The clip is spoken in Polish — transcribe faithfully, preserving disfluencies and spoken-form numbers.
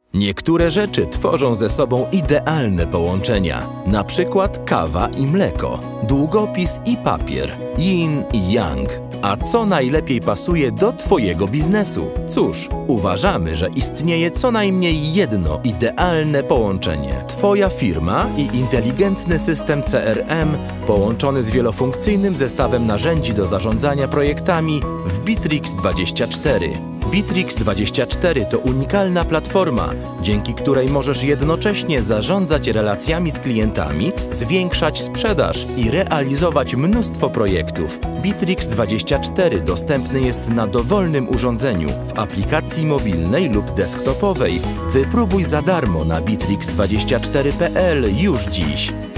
Niektóre rzeczy tworzą ze sobą idealne połączenia, na przykład kawa i mleko, długopis i papier, yin i yang. A co najlepiej pasuje do Twojego biznesu? Cóż, uważamy, że istnieje co najmniej jedno idealne połączenie. Twoja firma i inteligentny system C R M połączony z wielofunkcyjnym zestawem narzędzi do zarządzania projektami w Bitrix dwadzieścia cztery. Bitrix dwadzieścia cztery to unikalna platforma, dzięki której możesz jednocześnie zarządzać relacjami z klientami, zwiększać sprzedaż i realizować mnóstwo projektów. Bitrix dwadzieścia cztery dostępny jest na dowolnym urządzeniu, w aplikacji mobilnej lub desktopowej. Wypróbuj za darmo na bitrix dwadzieścia cztery kropka p l już dziś.